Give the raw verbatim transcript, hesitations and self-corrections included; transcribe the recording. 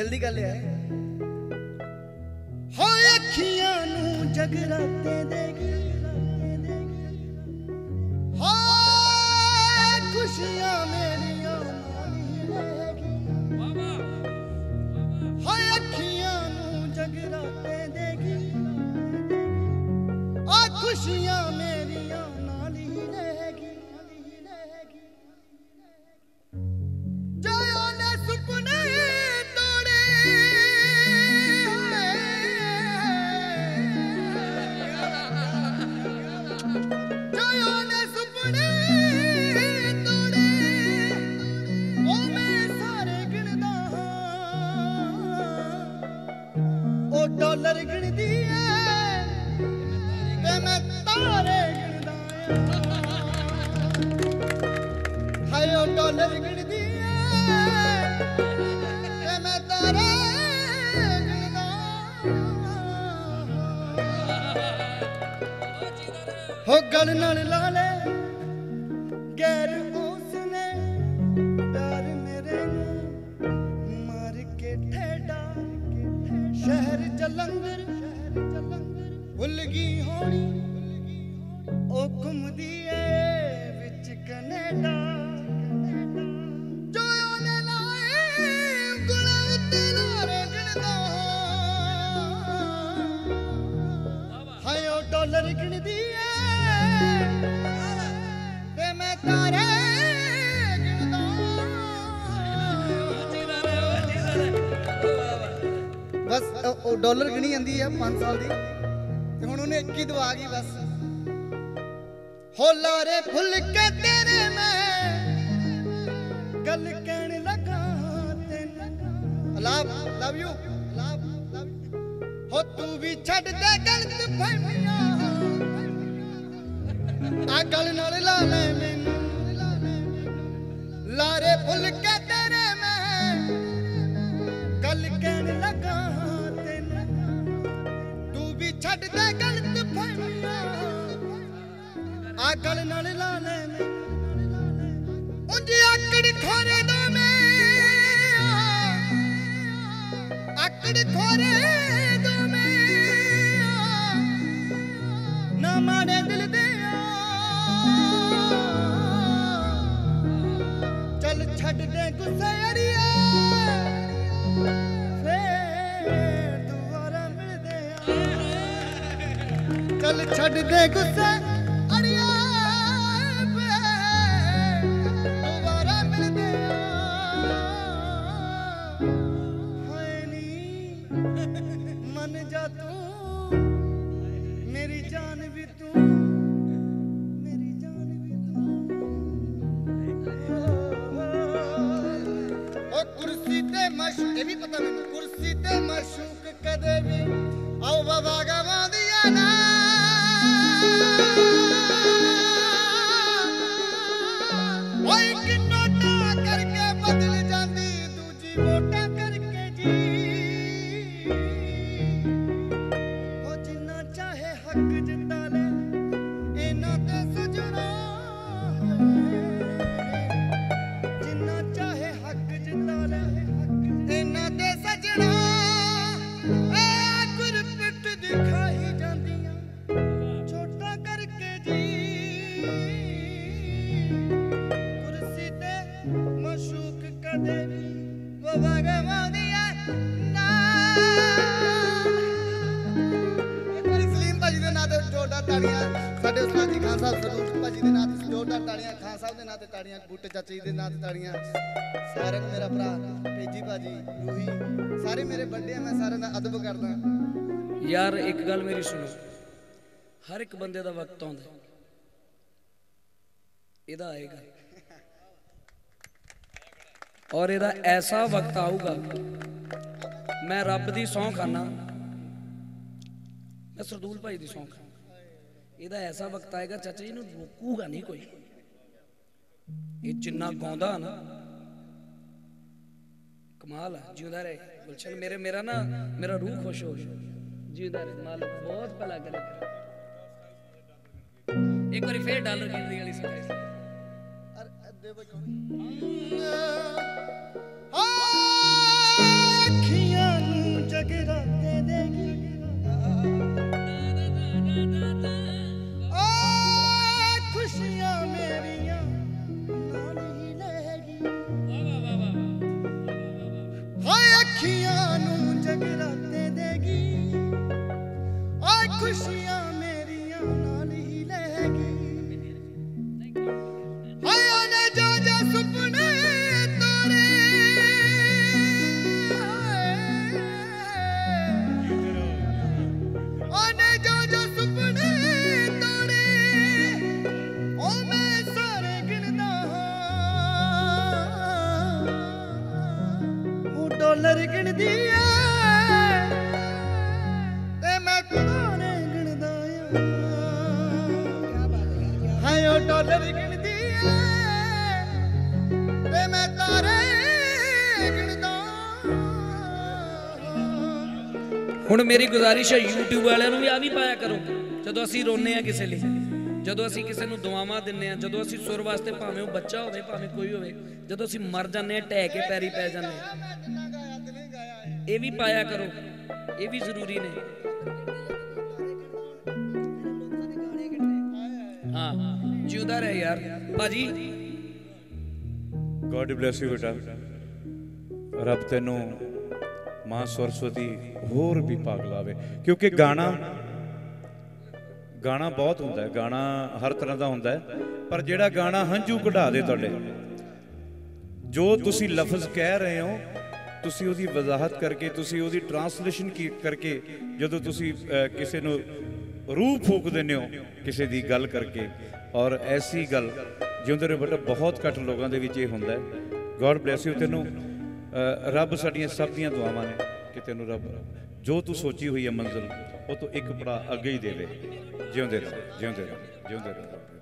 दिल दी गल है हो अखियां नू जगराते देगी हो खुशियां मेरियां हो अखियां नू जगराते देगी ओ खुशियां मेरियां नाल ही रहेगी जो ने सुपने तोड़े जो ने सुपने तोड़े ओ मैं सारे गिनदा ओ डॉलर गिनदी है ते मैं तारे गिनदा हाय ओ डॉलर गिनदी मैं तारे गिनदा हो गल नाल ला ले गैर उसने प्यार मेरे नू मार के ठेडा शहर जलंधर भुल गई होनी ओ घुमदी ए विच कनेडा डॉलर गिनदी है ते मैं तारे गिनदा बस ओ डॉलर गिनी जांदी है पांच साल दी ते हुण उन्हें एक ही दवा गई बस हो लारे फुल के तेरे मैं गल कहने लगा लव लव यू लव हो तू भी छड़ दे गलत फहमियां आ गल नाल ला ले मैनू लारे फुल के तेरे मैं गल कहने लगा तेनू तू भी छड़ दे गलत फहमियां आ गल नाल ला ले उंज आकड़ खोरे दो मैं आकड़ खोरे दो मैं ना मारे दिल दे चल छड़ दे गुस्से अड़िए फिर दोबारा मिलदे चल छड़ दे गुस्से अड़िए दोबारा मिलदे हाय नी मन जा तू मेरी जान भी तू मेरी जान भी तू ओ कुर्सी ते मशूक भी पता मैनू कुर्सी ते मशूक कदे भी आओ बाबा गवा दिया ना ओ एक नोटा करके बदल जाती दूजी वोटा करके जी ओ जिन्ना चाहे हक जिता ले इना ते सजना जिन्ना चाहे हक जिता ले इना ते सजना ए गुरपिट दिखाई जांदियां छोटा करके जी कुर्सी ते मशूक कदे भी वो भगवा दिया ना जोरदार ताड़ियां साडे उस्ताद जी खान साहब सरदूल भाजी दे नाम ते जोरदार ताड़ियां खान साहब दे नाम ते ताड़ियां बूटे चाचा जी दे नाम ते ताड़ियां सारंग मेरा भरा तेजी भाजी रूही सारे मेरे बड़े मैं सारे दा अदब करदा यार एक गल मेरी सुनो हर एक बंदे दा वक्त आउंदा एदा आएगा और एदा ऐसा वक्त आऊगा मैं रब दी सौं खाना मैं सरदूल भाई दी सौं खाना ਇਹਦਾ ऐसा वक्त आएगा चाचा जी ਨੂੰ ਰੋਕੂਗਾ नहीं कोई ਇਹ ਜਿੰਨਾ ਗਾਉਂਦਾ ਨਾ कमाल है जिंदा रहे गुलशन मेरे मेरा ना मेरा रूह खुश हो गया जिंदा रहे मालिक बहुत भला करे एक बार फिर डॉलर गिनती वाली सुनाई अखियां ਅੱਖੀਆਂ ਨੂੰ ਜਗਰਾਤੇ ਦੇਗੀ ਓਏ ਖੁਸ਼ੀਆਂ ਮੇਰੀਆਂ ਨਾਲ ਹੀ ਲੈਗੀ ਹਾਏ ਉਹਨੇ ਜੋ ਜੋ ਸੁਪਨੇ ਤੋਰੇ ਉਹਨੇ ਜੋ ਜੋ ਸੁਪਨੇ ਤੋਰੇ ਉਹ ਮੈਂ ਸਾਰੇ ਗਿਣਦਾ ਉਹ ਡਾਲਰ ਗਿਣਦੀ ਐ ਤੇ ਮੈਂ ਤਾਰੇ ਗਿਣਦਾ ਆ ਹਾਏ ਉਹ ਡਾਲਰ ਗਿਣਦੀ ਐ ਤੇ ਮੈਂ ਤਾਰੇ ਗਿਣਦਾ। ਹੁਣ ਮੇਰੀ ਗੁਜ਼ਾਰਿਸ਼ ਹੈ YouTube ਵਾਲਿਆਂ ਨੂੰ ਵੀ ਆ ਵੀ ਪਾਇਆ ਕਰੋ ਜਦੋਂ ਅਸੀਂ ਰੋਨੇ ਆ ਕਿਸੇ ਲਈ, ਜਦੋਂ ਅਸੀਂ ਕਿਸੇ ਨੂੰ ਦੁਆਵਾਂ ਦਿੰਨੇ ਆ, ਜਦੋਂ ਅਸੀਂ ਸੁਰ ਵਾਸਤੇ ਭਾਵੇਂ ਉਹ ਬੱਚਾ ਹੋਵੇ ਭਾਵੇਂ ਕੋਈ ਹੋਵੇ, ਜਦੋਂ ਅਸੀਂ ਮਰ ਜਾਂਦੇ ਆ ਢਹਿ ਕੇ ਪੈਰੀ ਪੈ ਜਾਂਦੇ ਆ, ਇਹ ਵੀ ਪਾਇਆ ਕਰੋ, ਇਹ ਵੀ ਜ਼ਰੂਰੀ ਨੇ। ਹਾਂ ਜਿਉਂਦਾ ਰਹਿ ਯਾਰ ਭਾਜੀ। ਗॉड ਬਲੈਸ ਯੂ ਬੇਟਾ, ਰੱਬ ਤੈਨੂੰ ਮਾਂ ਸਰਸਵਤੀ ਹੋਰ ਵੀ ਭਾਗ ਲਾਵੇ, ਕਿਉਂਕਿ ਗਾਣਾ ਗਾਣਾ ਬਹੁਤ ਹੁੰਦਾ ਹੈ, ਗਾਣਾ ਹਰ ਤਰ੍ਹਾਂ ਦਾ ਹੁੰਦਾ ਹੈ, ਪਰ ਜਿਹੜਾ ਗਾਣਾ ਹੰਝੂ ਕਢਾ ਦੇ ਤੁਹਾਡੇ, ਜੋ ਤੁਸੀਂ ਲਫ਼ਜ਼ ਕਹਿ ਰਹੇ ਹੋ ਤੁਸੀਂ ਉਹਦੀ ਵਜ਼ਾਹਤ ਕਰਕੇ, ਤੁਸੀਂ ਉਹਦੀ ਟਰਾਂਸਲੇਸ਼ਨ ਕਰਕੇ, ਜਦੋਂ ਤੁਸੀਂ ਕਿਸੇ ਨੂੰ ਰੂਹ ਫੂਕ ਦਿੰਦੇ ਹੋ ਕਿਸੇ ਦੀ ਗੱਲ ਕਰਕੇ, ਔਰ ਐਸੀ ਗੱਲ ਜਿਉਂਦੇ ਰਹੇ ਬੇਟਾ ਬਹੁਤ ਘੱਟ ਲੋਕਾਂ ਦੇ ਵਿੱਚ ਇਹ ਹੁੰਦਾ ਹੈ। ਗॉड ਬਲੈਸ ਯੂ, ਤੈਨੂੰ ਰੱਬ ਸਾਡੀਆਂ ਸਭ ਦੀਆਂ ਦੁਆਵਾਂ ਨੇ ਕਿ ਤੈਨੂੰ ਰੱਬ ਜੋ ਤੂੰ ਸੋਚੀ ਹੋਈ ਹੈ ਮੰਜ਼ਿਲ ਉਹ ਤੋਂ ਇੱਕ ਪੜਾ ਅੱਗੇ ਹੀ ਦੇਵੇ। ਜਿਉਂਦੇ ਰਹੋ, ਜਿਉਂਦੇ ਰਹੋ, ਜਿਉਂਦੇ ਰਹੋ।